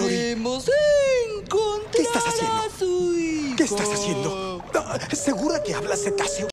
Marjorie. Debemos encontrar ¿Qué estás haciendo? a su hijo. ¿Qué estás haciendo? ¿Segura que hablas cetáceo?